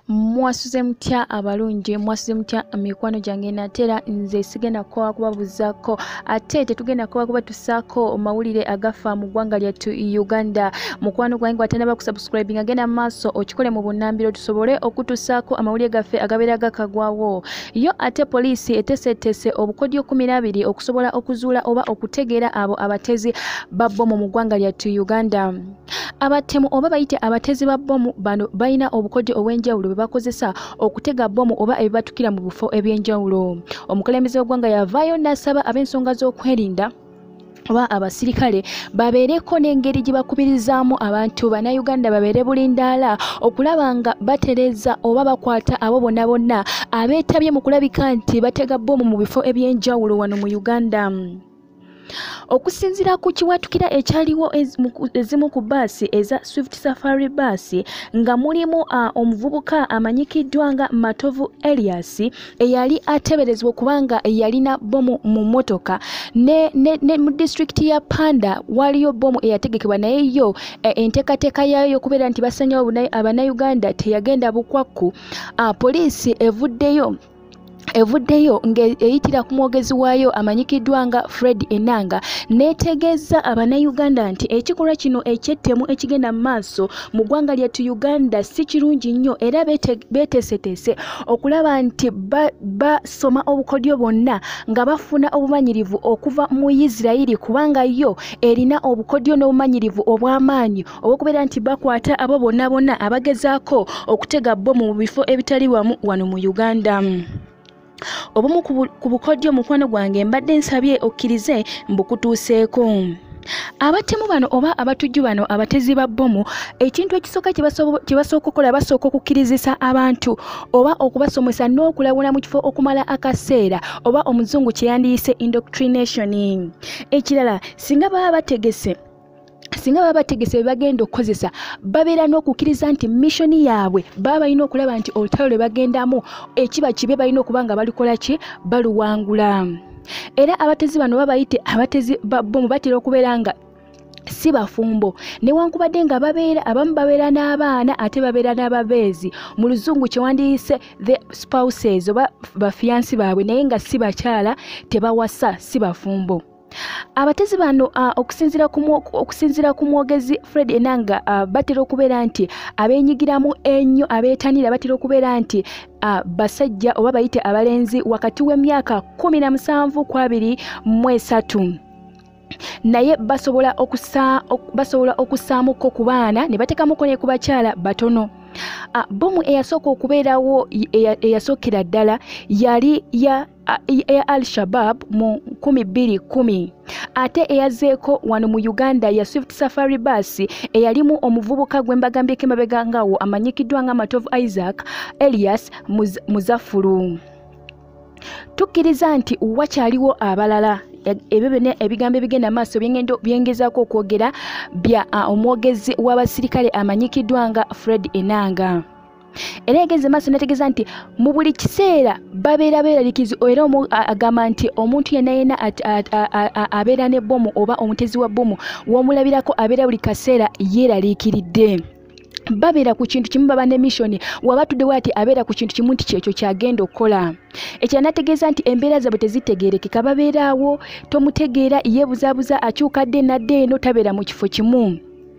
Mwasuze mutya abalungi, mwasuze mutya mikwano gyange, natera nze sigenda kwa kubabuzaako ate tetugenda kwa kubatusaako mawulire agafa mu ggwanga lyattu Uganda. Mukwano gwange atanaba kusubscribing agenda maaso okikole mu bunnambiro tusobole okutusaako amawulire gaffe agabeera gakagwawo. Yo ate poliisi etesetese obukodyo 12 okusobola okuzuula oba okutegeera abo abatezi ba bbomu mu ggwanga lyattu Uganda. Abatemu oba bayite abatezi ba bbomu bano balina obukodyo obw'enjawulo bakozesa okutega bbomu oba ebibatukira mu bufo ebyenjawulo. Omukulembeze w'eggwanga yavaayo n'asaba ab'ensonga z'okwerinda oba abasirikale babeereko n'engeri gye bakubirizaamu abantu bannayuganda babeere bulindaala okulaba nga batereza oba bakwata abo bonna bonna abeetabye mu kulabika nti batega bbomu mu bifo ebyenjawulo wano mu Uganda. Okusinziira ku kiwatukira ekyaliwo ezimu ku baasi eza Swift Safari baasi nga mulimu omuvubuka amanyikiddwa nga Matovu Elias eyali ateberezebwa kubanga yalina bbomu mu mmotoka ne mu disitulikiti ya Panda waliyo bbomu eyategekebwa naye yo enteekateeka yaayo okubeera nti basanyawo abannayuganda teyagenda bukwakku. Poliisi evuddeyo ng'eyitira ku mwogezi waayo amanyikiddwa nga Fred Enanga neetegeeza abannayuganda nti ekikolwa kino ekyettemu ekigenda mu maaso mu ggwanga lyattu Uganda si kirungi nnyo era beeteeseteese okulaba nti basoma obukodyo bonna nga bafuna obumanyirivu okuva mu Isirayiri kubanga yo erina obukodyo n'obumanyirivu obw'amaanyi obw'okubeera nti bakwata abo bonna bonna abagezaako okutega bbomu mu bifo ebitali wamu wano mu Uganda. Obumu ku bukodyo mukwano gwange mbadde nsabye okkirize mbukutuuseeko. Abatemu bano oba abatujju bano abatezi ba bbomu ekintu ekisooka kye basooka okukola basooka okukkirizisa abantu oba okubasomesa n'okulawula mu kifo okumala akaseera oba omuzungu kye yandiyise indoctrination. Ekirala singa baba bategese bagenda okukozesa babeera n'okukkiriza nti missoni yaabwe baba balina okulaba nti olutalo lwe bagendamu ekiba kibe balina okuba nga balikola ki baluwangula. Era abatezi bano babayite abatezi ba bbomu batera okubeera nga si bafumbo newankubadde nga abamu babeera n'abaana ate babeera n'ababeezi mu luzungu kye wandiyise the spouses oba bafiyansi baabwe naye nga si bakyala tebawasa si bafumbo. Abatezi bano okusinziira ku mwogezi Fred Enanga batera okubeera nti abeenyigiramu ennyo abeetanira batera okubeera nti basajja oba bayite abalenzi wakati w'emyaka 17 ku 23 naye basobola okussaamuko ku baana ne bateekamuko ne ku bakyala batono. Bbomu eyasooka okubeerawo eyasookera ddala yali ya Al-Shabaab mu 2010 ate eyazeeko wano mu Uganda ya Swift Safari bus eyalimu omuvubuka gw'embagambyeko emabega ngawo amanyikiddwa nga Matovu Elias Muzafuru. Tukkiriza nti wakyaliwo abalala ebigambo ebigenda maaso byengezaako okwogera bya omwogezi w'abasirikale amanyikiddwa nga Fred Enanga. Era egeze maaso nategeeza nti mu buli kiseera babeera beeralikizi era agamba nti omuntu yenna abeera ne bbomu oba omutezi wa bbomu w'omulabirako abeera buli kaseera yeeraliikiridde. Babeera ku kintu kimu baba ne mission wabatuddewo ati abeera ku kintu kimu nti kyekyo kyagenda okukola. Ekyo nategeeza nti embeera zaabwe tezitegeerekeka babeeraawo tomutegeera yeebuzaabuza akyuka dde nadde eno tabeera mu kifo kimu.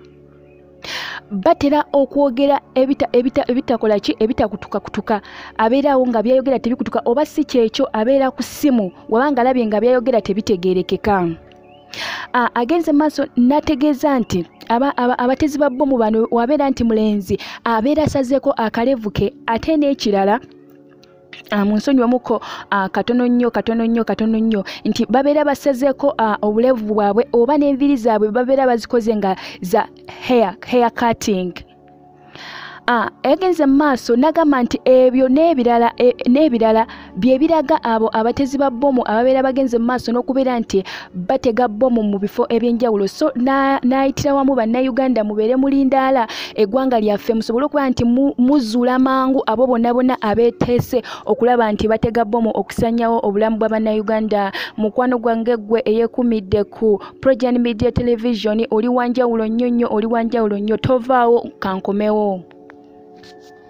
Batera okwogera ebitakola ki ebitakutukakutuka abeeraawo nga byayogera tebikutuka oba si kyekyo abeera ku ssimu wabanga alabye nga byayogera tebitegeerekeka. Agenze maaso nategeeza nti abatezi ba bbomu bano wabeera nti mulenzi abeera asazeeko akalevu ke ate n'ekirala mu nsonyiwamuko katono nnyo nti babeera basazeeko obulevu bwabwe oba n'enviri zaabwe babeera bazikoze nga za hair cutting. Egenze maaso nagamba nti ebyo n'ebirala bye biraga abo abatezi ba bbomu ababeera bagenze maaso n'okubeera nti batega bbomu mu bifo ebyenjawulo. So n'ayitira wamu bannayuganda mubeere mulindaala eggwanga lyaffe musobole okuba nti muzuula mangu abo bonna bonna abeeteese okulaba nti batega bbomu okusanyawo obulamu bwa bannayuganda. Mukwano gwange gwe eyeekumidde ku PROJOURN Media Television oli wanjawulo nnyo tovaawo kankomewo.